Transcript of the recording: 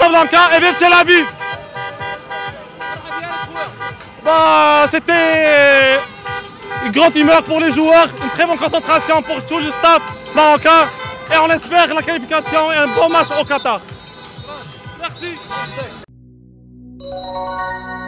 Casablanca et vive Tel Aviv. C'était une grande humeur pour les joueurs, une très bonne concentration pour tout le staff marocain et on espère la qualification et un bon match au Qatar. Merci.